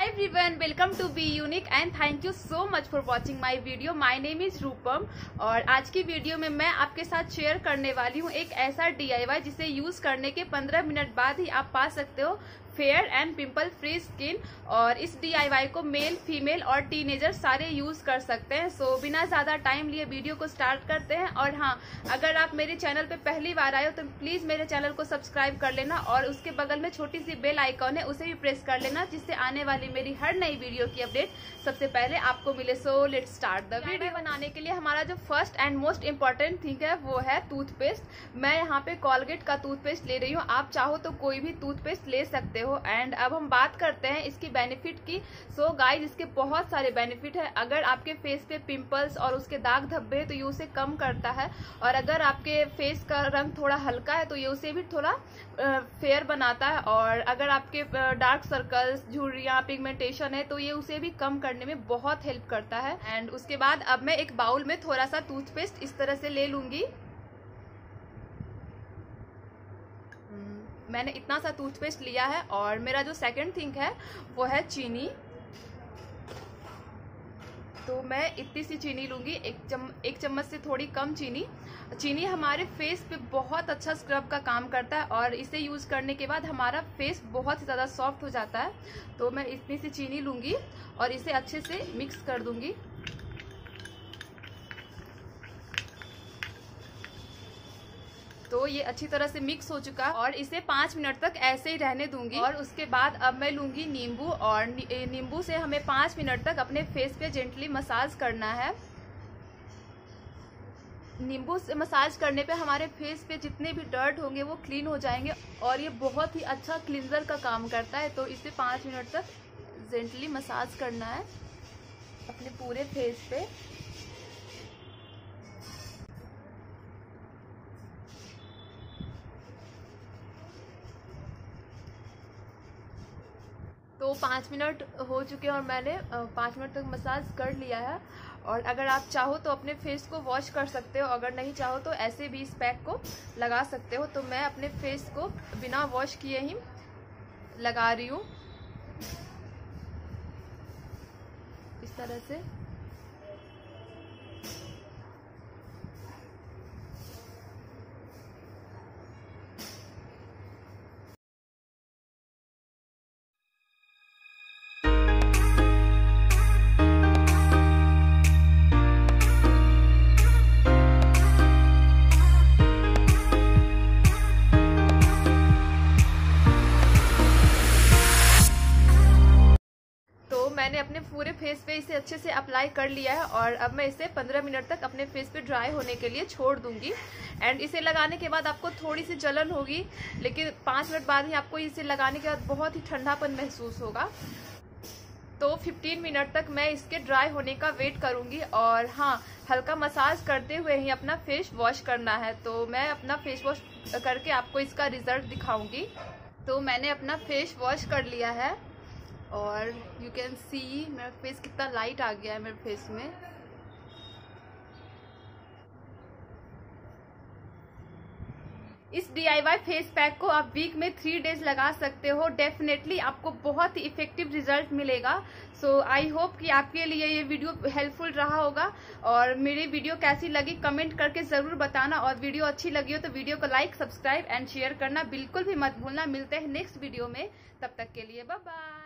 everyone, welcome to Be Unique and thank you so much for watching my video. My name is रूपम और आज की video में मैं आपके साथ शेयर करने वाली हूँ एक ऐसा DIY जिसे यूज करने के 15 मिनट बाद ही आप पा सकते हो fair and pimple free skin. और इस DIY को मेल, फीमेल और टीनेजर सारे यूज कर सकते हैं। सो बिना ज्यादा टाइम लिए वीडियो को स्टार्ट करते हैं। और हाँ, अगर आप मेरे चैनल पे पहली बार आए हो तो प्लीज मेरे चैनल को सब्सक्राइब कर लेना और उसके बगल में छोटी सी बेल आइकॉन है, उसे भी प्रेस कर लेना, जिससे आने वाली मेरी हर नई वीडियो की अपडेट सबसे पहले आपको मिले। So let's start the video. बनाने के लिए हमारा जो first and most important thing है वो है टूथपेस्ट। मैं यहाँ पे कॉलगेट का टूथपेस्ट ले रही हूँ, आप चाहो तो कोई भी टूथपेस्ट ले सकते हो। एंड अब हम बात करते हैं इसकी बेनिफिट की। सो गाइज, इसके बहुत सारे बेनिफिट है। अगर आपके फेस पे पिंपल्स और उसके दाग धब्बे है तो ये उसे कम करता है, और अगर आपके फेस का रंग थोड़ा हल्का है तो ये उसे भी थोड़ा फेयर बनाता है, और अगर आपके डार्क सर्कल्स, झुर्रियां, पिगमेंटेशन है तो ये उसे भी कम करने में बहुत हेल्प करता है। एंड उसके बाद अब मैं एक बाउल में थोड़ा सा टूथपेस्ट इस तरह से ले लूंगी। मैंने इतना सा टूथपेस्ट लिया है। और मेरा जो सेकंड थिंग है वो है चीनी। तो मैं इतनी सी चीनी लूंगी, एक चम्मच से थोड़ी कम चीनी। चीनी हमारे फेस पे बहुत अच्छा स्क्रब का काम करता है और इसे यूज करने के बाद हमारा फेस बहुत ही ज्यादा सॉफ्ट हो जाता है। तो मैं इतनी सी चीनी लूंगी और इसे अच्छे से मिक्स कर दूंगी। तो ये अच्छी तरह से मिक्स हो चुका है और इसे 5 मिनट तक ऐसे ही रहने दूंगी। और उसके बाद अब मैं लूंगी नींबू, और नींबू से हमें 5 मिनट तक अपने फेस पे जेंटली मसाज करना है। नींबू से मसाज करने पे हमारे फेस पे जितने भी डर्ट होंगे वो क्लीन हो जाएंगे, और ये बहुत ही अच्छा क्लींजर का काम करता है। तो इसे 5 मिनट तक जेंटली मसाज करना है अपने पूरे फेस पे। तो 5 मिनट हो चुके हैं और मैंने 5 मिनट तक मसाज कर लिया है। और अगर आप चाहो तो अपने फेस को वॉश कर सकते हो, अगर नहीं चाहो तो ऐसे भी इस पैक को लगा सकते हो। तो मैं अपने फेस को बिना वॉश किए ही लगा रही हूँ इस तरह से। मैंने अपने पूरे फेस पे इसे अच्छे से अप्लाई कर लिया है और अब मैं इसे 15 मिनट तक अपने फेस पे ड्राई होने के लिए छोड़ दूंगी। एंड इसे लगाने के बाद आपको थोड़ी सी जलन होगी, लेकिन 5 मिनट बाद ही आपको इसे लगाने के बाद बहुत ही ठंडापन महसूस होगा। तो 15 मिनट तक मैं इसके ड्राई होने का वेट करूंगी। और हाँ, हल्का मसाज करते हुए ही अपना फेस वॉश करना है। तो मैं अपना फेस वॉश करके आपको इसका रिजल्ट दिखाऊंगी। तो मैंने अपना फेस वॉश कर लिया है और यू कैन सी मेरा फेस कितना लाइट आ गया है मेरे फेस में। इस DIY फेस पैक को आप वीक में 3 डेज लगा सकते हो। डेफिनेटली आपको बहुत ही इफेक्टिव रिजल्ट मिलेगा। सो आई होप कि आपके लिए ये वीडियो हेल्पफुल रहा होगा। और मेरी वीडियो कैसी लगी कमेंट करके जरूर बताना, और वीडियो अच्छी लगी हो तो वीडियो को लाइक, सब्सक्राइब एंड शेयर करना बिल्कुल भी मत भूलना। मिलते हैं नेक्स्ट वीडियो में, तब तक के लिए बाय बाय।